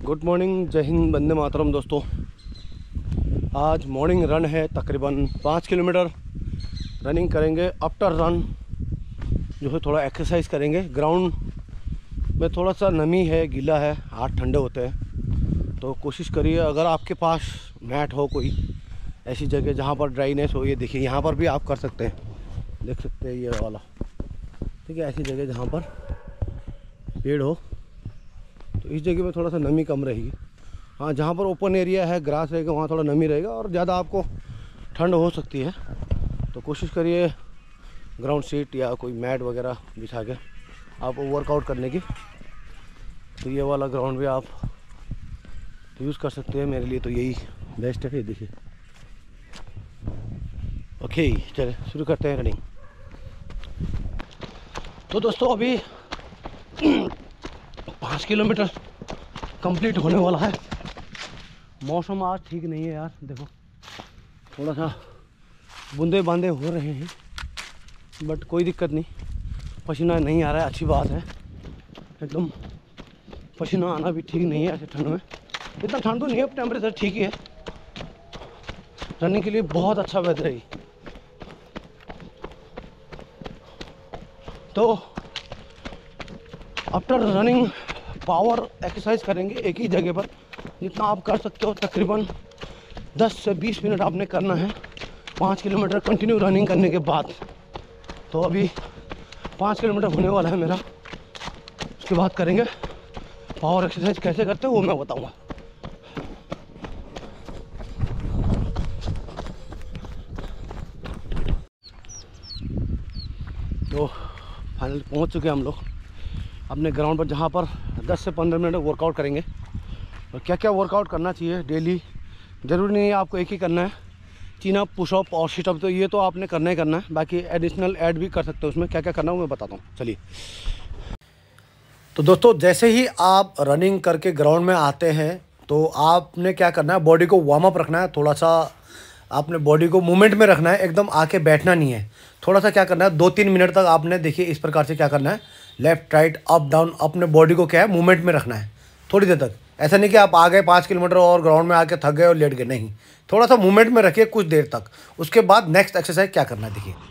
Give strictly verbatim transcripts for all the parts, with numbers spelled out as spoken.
Good morning, जय हिंद, वंदे मातरम। दोस्तों, आज मॉर्निंग रन है, तकरीबन पाँच किलोमीटर रनिंग करेंगे। आफ्टर रन जो है थोड़ा एक्सरसाइज करेंगे। ग्राउंड में थोड़ा सा नमी है, गीला है, हाथ ठंडे होते हैं, तो कोशिश करिए अगर आपके पास मैट हो, कोई ऐसी जगह जहाँ पर ड्राइनेस हो। ये देखिए, यहाँ पर भी आप कर सकते हैं, देख सकते हैं ये वाला, ठीक है। ऐसी जगह जहाँ पर पेड़ हो, तो इस जगह में थोड़ा सा नमी कम रहेगी। हाँ, जहाँ पर ओपन एरिया है, ग्रास रहेगा, वहाँ थोड़ा नमी रहेगा और ज़्यादा आपको ठंड हो सकती है। तो कोशिश करिए ग्राउंड सीट या कोई मैट वगैरह बिछा के आप वर्कआउट करने की। तो ये वाला ग्राउंड भी आप यूज़ कर सकते हैं। मेरे लिए तो यही बेस्ट है। देखिए, ओके, चले शुरू करते हैं रनिंग। तो दोस्तों, अभी पाँच किलोमीटर कंप्लीट होने वाला है। मौसम आज ठीक नहीं है यार, देखो थोड़ा सा बूंदे बांदे हो रहे हैं, बट कोई दिक्कत नहीं, पसीना नहीं आ रहा है, अच्छी बात है। एकदम पसीना आना भी ठीक नहीं है ऐसे ठंड में। इतना ठंड तो नहीं है, टेम्परेचर ठीक ही है। रनिंग के लिए बहुत अच्छा वेदर है। तो आफ्टर रनिंग पावर एक्सरसाइज करेंगे एक ही जगह पर, जितना आप कर सकते हो। तकरीबन दस से बीस मिनट आपने करना है पाँच किलोमीटर कंटिन्यू रनिंग करने के बाद। तो अभी पाँच किलोमीटर होने वाला है मेरा, उसके बाद करेंगे पावर एक्सरसाइज। कैसे करते हैं वो मैं बताऊंगा। तो फाइनल पहुंच चुके हैं हम लोग अपने ग्राउंड पर, जहां पर दस से पंद्रह मिनट वर्कआउट करेंगे। और क्या क्या वर्कआउट करना चाहिए डेली, ज़रूरी नहीं है आपको एक ही करना है। चीन अप, पुशअप और सिटअप तो ये तो आपने करना ही करना है। बाकी एडिशनल ऐड भी कर सकते हो उसमें। क्या क्या करना है वो मैं बताता हूँ, चलिए। तो दोस्तों, जैसे ही आप रनिंग करके ग्राउंड में आते हैं तो आपने क्या करना है, बॉडी को वार्म अप रखना है। थोड़ा सा आपने बॉडी को मूवमेंट में रखना है, एकदम आके बैठना नहीं है। थोड़ा सा क्या करना है, दो तीन मिनट तक आपने, देखिए इस प्रकार से क्या करना है, लेफ्ट राइट अप डाउन, अपने बॉडी को क्या है मूवमेंट में रखना है थोड़ी देर तक। ऐसा नहीं कि आप आ गए पाँच किलोमीटर और ग्राउंड में आके थक गए और लेट गए, नहीं, थोड़ा सा मूवमेंट में रखिए कुछ देर तक। उसके बाद नेक्स्ट एक्सरसाइज क्या करना है, देखिए।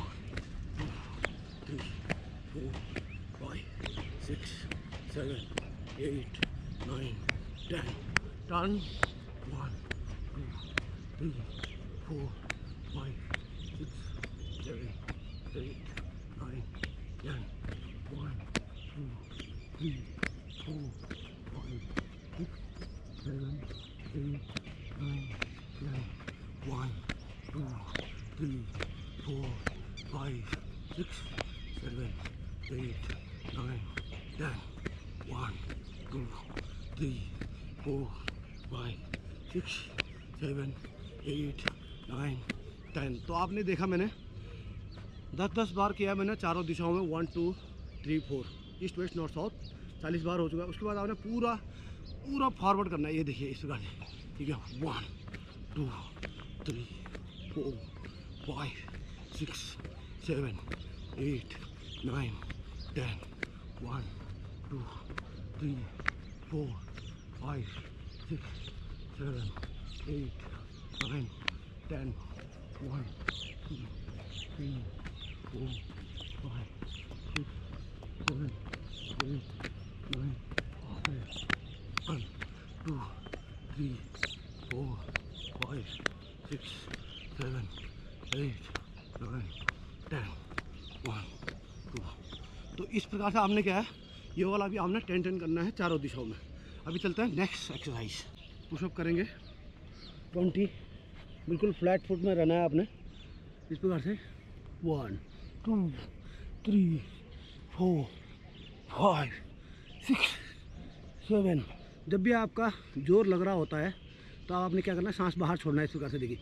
Turn one, two, three, four, five, six, seven, eight, nine, ten. One, two, three, four, five, six, seven, eight, nine, ten. One, two, three, four, five, six, seven, eight, nine, ten. One, two, three, four, five, six, seven, eight, nine, ten. तो आपने देखा मैंने दस दस बार किया मैंने चारों दिशाओं में, one two three four, east west north south, चालीस बार हो चुका है। उसके बाद आपने पूरा पूरा फॉरवर्ड करना है। ये देखिए इस प्रकार से, ठीक है। One two three four five six seven eight nine ten. One two three four five six seven, eight, nine, ten. One, two, three, four, five, six, seven, eight, nine, ten. One, two, three, four, five, six, seven, eight, nine, ten. One, two. तो इस प्रकार से आपने क्या है, ये वाला भी आपने टेन टेन करना है चारों दिशाओं में। अभी चलते हैं नेक्स्ट एक्सरसाइज। पुशअप करेंगे ट्वेंटी, बिल्कुल फ्लैट फुट में रहना है आपने, इस प्रकार से। One two three four five six seven. जब भी आपका जोर लग रहा होता है तो आपने क्या करना है, सांस बाहर छोड़ना है इस प्रकार से। देखिए,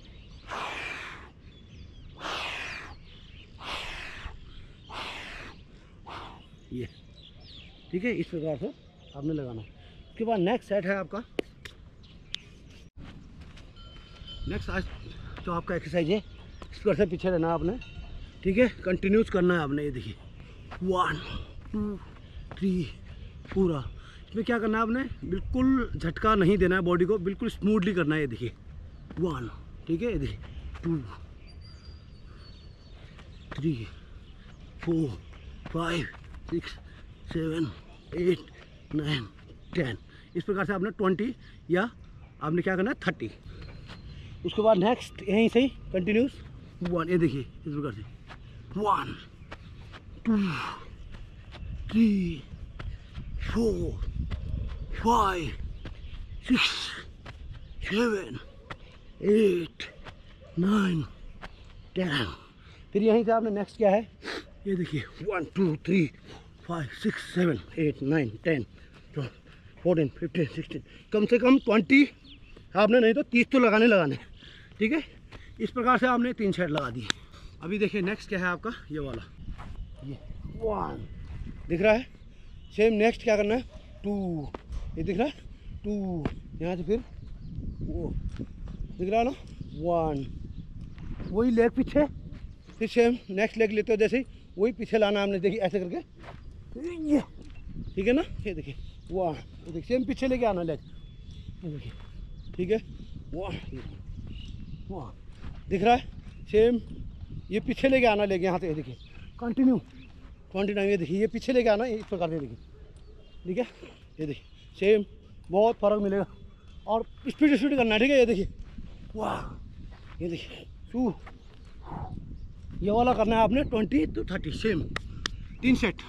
ये ठीक है, इस प्रकार से आपने लगाना। उसके बाद नेक्स्ट सेट है आपका, नेक्स्ट आज तो आपका एक्सरसाइज है, इस प्रकार से पीछे रहना आपने, ठीक है। कंटिन्यूस करना है आपने। ये देखिए, वन टू थ्री, पूरा इसमें क्या करना है आपने, बिल्कुल झटका नहीं देना है बॉडी को, बिल्कुल स्मूथली करना है। ये देखिए वन, ठीक है, ये देखिए two, three, four, five, six, seven, eight, nine, ten. इस प्रकार से आपने ट्वेंटी या आपने क्या करना है थर्टी। उसके बाद नेक्स्ट यहीं से ही कंटिन्यूस वन, ये देखिए इस प्रकार से one, two, three, four, five, six, seven, eight, nine, ten. फिर यहीं से आपने नेक्स्ट क्या है, ये देखिए one, two, three, five, six, seven, eight, nine, ten, fourteen, fifteen, sixteen, कम से कम ट्वेंटी आपने, नहीं तो तीस तो लगाने लगाने, ठीक है। इस प्रकार से आपने तीन सेट लगा दिए। अभी देखिए नेक्स्ट क्या है आपका, ये वाला, ये वन दिख रहा है। सेम नेक्स्ट क्या करना है, टू, ये दिख रहा है टू, यहाँ से फिर वो दिख रहा है ना वन, वही लेग पीछे, फिर सेम नेक्स्ट लेग लेते हो जैसे ही वही पीछे लाना हमने, देखिए ऐसे करके, ये ठीक है ना, ये देखिए वन, ये देखिए सेम पीछे लेके आना लेग, ये देखिए ठीक है वन, वन दिख रहा है। सेम ये पीछे लेके आना लेके यहाँ से, ये देखिए कंटिन्यू कंटिन्यू, ये देखिए ये पीछे लेके आना इस प्रकार से, देखिए ठीक है, ये देखिए सेम, बहुत फ़र्क मिलेगा। और स्पीड स्पीड करना है, ठीक है, ये देखिए वाह, ये देखिए टू, ये वाला करना है आपने ट्वेंटी टू थर्टी, सेम तीन सेट।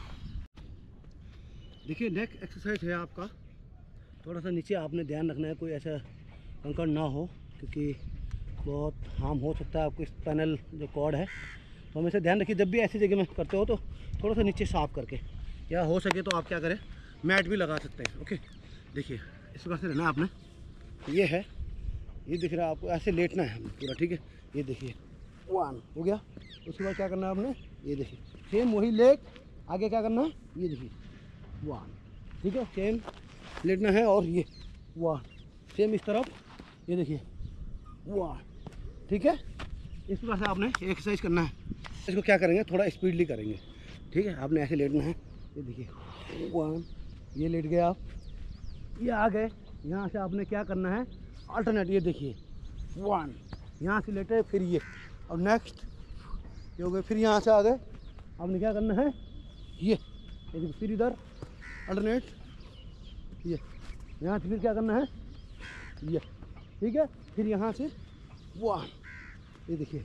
देखिए नेक्स्ट एक्सरसाइज है आपका, थोड़ा सा नीचे आपने ध्यान रखना है, कोई ऐसा कंकड़ ना हो, क्योंकि बहुत हार्म हो सकता है आपको स्पाइनल जो कॉर्ड है। तो हमेशा ध्यान रखिए जब भी ऐसी जगह में करते हो तो थोड़ा सा नीचे साफ करके, या हो सके तो आप क्या करें, मैट भी लगा सकते हैं। ओके, देखिए इस प्रकार से रहना आपने, ये है, ये दिख रहा है आपको, ऐसे लेटना है पूरा, ठीक है, ये देखिए वन हो गया। उसके बाद क्या करना है आपने, ये देखिए सेम वही लेग, आगे क्या करना है, ये देखिए वन, ठीक है, सेम लेटना है, और ये वन सेम इस तरफ, ये देखिए वन, ठीक है। इस प्रकार से आपने एक्सरसाइज करना है। इसको क्या करेंगे, थोड़ा स्पीडली करेंगे, ठीक है। आपने ऐसे लेटना है, ये देखिए वन, ये लेट गए आप, ये आ गए, यहाँ से आपने क्या करना है अल्टरनेट, ये देखिए वन, यहाँ से लेटे फिर ये, और नेक्स्ट ये हो गए, फिर यहाँ से आ गए, आपने क्या करना है ये, ये देखिए फिर इधर अल्टरनेट, ये यहाँ से फिर क्या करना है ये, ठीक है, फिर यहाँ से वन, ये देखिए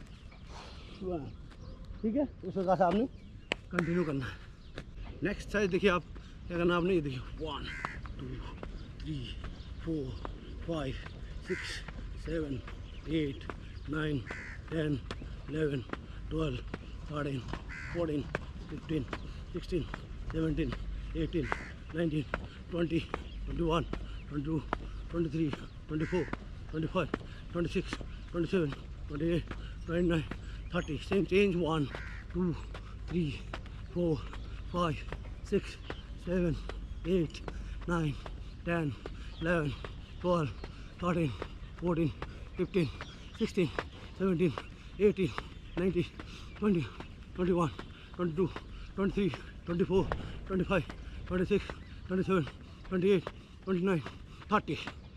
वन, ठीक है। उस प्रकार से आपने कंटिन्यू करना है। नेक्स्ट साइज देखिए आप क्या करना है आपने, ये देखिए one, two, three, four, five, six, seven, eight, nine, ten, eleven, twelve, thirteen, fourteen, fifteen, sixteen, seventeen, eighteen, nineteen, twenty, twenty one, twenty two, twenty three, twenty four, twenty five, twenty six, twenty seven, twenty eight, twenty nine, thirty. Same change one, two, three, four, five, six, seven, eight, nine, ten, eleven, twelve, thirteen, fourteen, fifteen, sixteen, seventeen, eighteen, nineteen, twenty, twenty one, twenty two, twenty three, twenty four, twenty five, twenty six, twenty seven, twenty eight, twenty nine, thirty.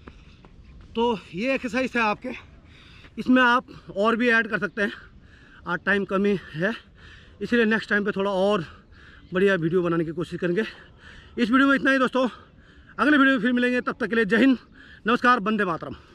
तो ये exercise है आपके, इसमें आप और भी add कर सकते हैं। आज टाइम कमी है, इसलिए नेक्स्ट टाइम पे थोड़ा और बढ़िया वीडियो बनाने की कोशिश करेंगे। इस वीडियो में इतना ही दोस्तों, अगले वीडियो में फिर मिलेंगे, तब तक के लिए जय हिंद, नमस्कार, वंदे मातरम।